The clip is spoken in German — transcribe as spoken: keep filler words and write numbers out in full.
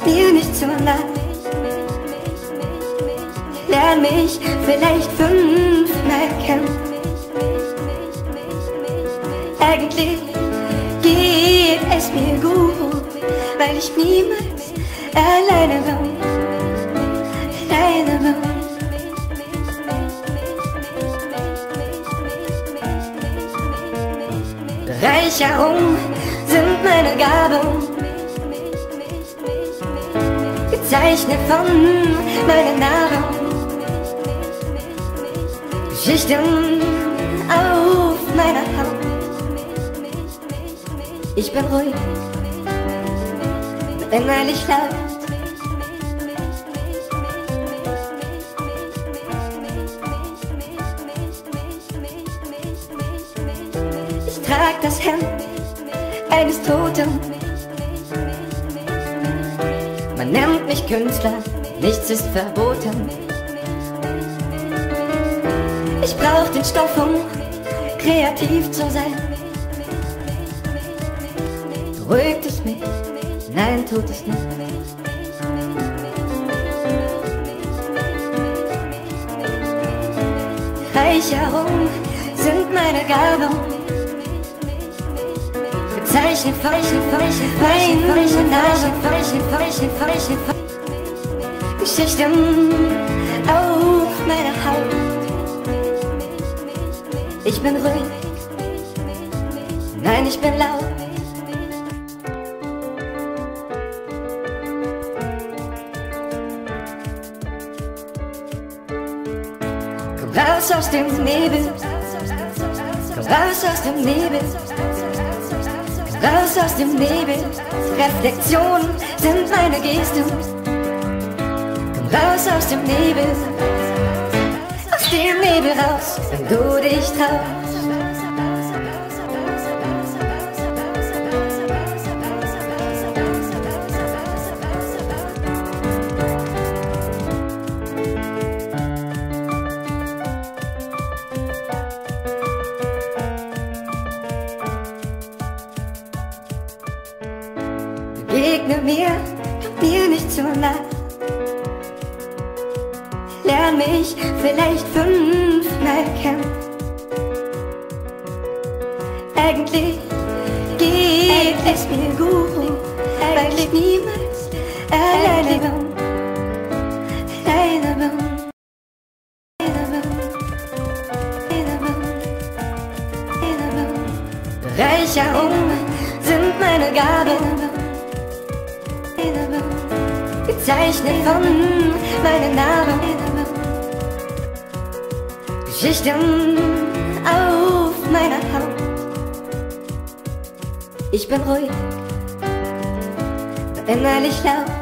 mir nicht zu nah. Lern mich vielleicht fünfmal kennen. Eigentlich geht es mir gut, weil ich niemals alleine war. Alleine war. Bereicherung sind meine Gaben, gezeichnet von meiner Nahrung. Geschichten auf meiner Haut. Ich bin ruhig, innerlich laut. Ich trag das Hemd eines Toten. Man nennt mich Künstler, nichts ist verboten. Ich brauch den Stoff, um kreativ zu sein. Beruhigt es mich? Nein, tut es nicht. Bereicherung sind meine Gaben, gezeichnet von fein, fein, Nase, fein, fein, fein, fein. Geschichten auf meiner Haut. Ich bin ruhig, nein, ich bin laut. Komm raus aus dem Nebel, komm raus aus dem Nebel, komm raus aus dem Nebel. Reflexionen sind meine Gesten. Komm raus aus dem Nebel, aus dem Nebel raus, wenn du dich traust. Begegne mir, komm mir nicht zu nah. Lern mich vielleicht fünfmal kennen. Eigentlich geht es mir gut, weil ich niemals alleine bin. Alleine bin. Bereicherung sind meine Gaben, gezeichnet von meiner Nahrung. Geschichten auf meiner Haut. Ich bin ruhig, innerlich laut.